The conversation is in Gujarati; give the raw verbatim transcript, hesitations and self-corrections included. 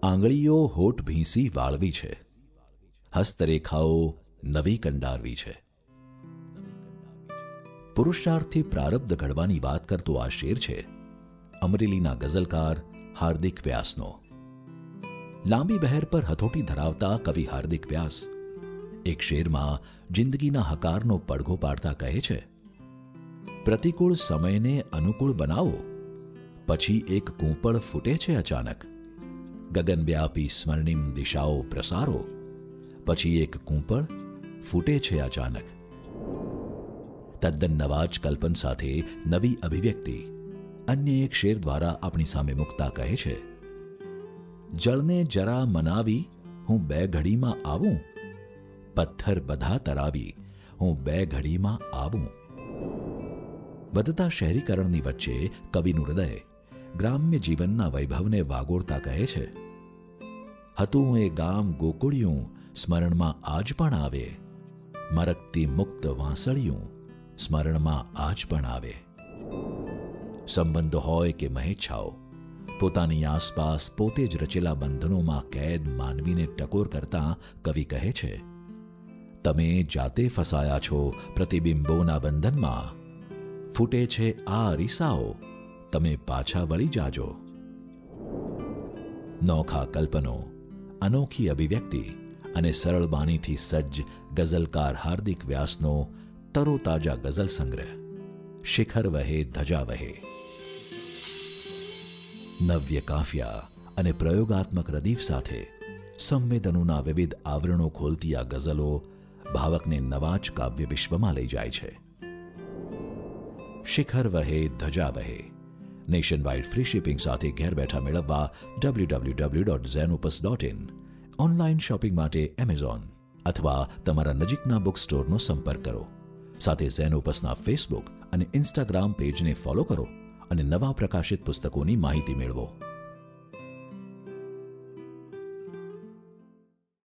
આંગળીઓ હોઠ ભીંસી વાળવી છે, હસ્તરેખાઓ નવી કંડારવી છે. પુરુષાર્થથી પ્રારબ્ધ ઘડવાની વાત કરતો આ શેર છે અમરેલીના ગઝલકાર હાર્દિક વ્યાસનો. લાંબી બહેર પર હથોટી ધરાવતા કવિ હાર્દિક વ્યાસ એક શેરમાં જિંદગીના હકારનો પડઘો પાડતા કહે છે, પ્રતિકૂળ સમયને અનુકૂળ બનાવો, પછી એક કૂંપળ ફૂટે છે અચાનક. ગગનવ્યાપી સ્મરણિમ દિશાઓ પ્રસારો, પછી એક કૂંપળ ફૂટે છે અચાનક. તદ્દન નવા જ કલ્પન સાથે નવી અભિવ્યક્તિ અન્ય એક શેર દ્વારા આપણી સામે મૂકતા કહે છે, જળને જરા મનાવી હું બે ઘડીમાં આવું, પથ્થર બધા તરાવી હું બે ઘડીમાં આવું. વધતા શહેરીકરણની વચ્ચે કવિનું હૃદય ગ્રામ્ય જીવનના વૈભવને વાગોળતા કહે છે, હતું એ ગામ ગોકુળિયું સ્મરણમાં આજ પણ આવે, મરકતી મુક્ત વાંસળિયું સ્મરણમાં આજ પણ આવે. સંબંધો હોય કે મહેચ્છાઓ, પોતાની આસપાસ પોતે જ રચેલા બંધનોમાં કેદ માનવીને ટકોર કરતા કવિ કહે છે, તમે જાતે ફસાયા છો પ્રતિબિંબોના બંધનમાં, ફૂટે છે આ અરીસાઓ, તમે પાછા વળી જાજો. નોખા કલ્પનો, અનોખી અભિવ્યક્તિ અને સરળ બાણીથી સજ્જ ગઝલકાર હાર્દિક વ્યાસનો તરોતાજા ગઝલ સંગ્રહ શિખર વહે ધજા વહે. નવ્ય કાફિયા અને પ્રયોગાત્મક રદીફ સાથે સંવેદનોના વિવિધ આવરણો ખોલતી આ ગઝલો ભાવકને નવા જ કાવ્ય વિશ્વમાં લઈ જાય છે. શિખર વહે ધજા વહે નેશન વાઇડ ફ્રી શિપિંગ સાથે ઘેર બેઠા મેળવવા W W W dot Zenopus dot in, online shopping માટે એમેઝોન અથવા તમારા નજીકના બુક સ્ટોરનો સંપર્ક કરો. સાથે ઝેનોપસના ફેસબુક અને ઇન્સ્ટાગ્રામ પેજને ફોલો કરો અને નવા પ્રકાશિત પુસ્તકોની માહિતી મેળવો.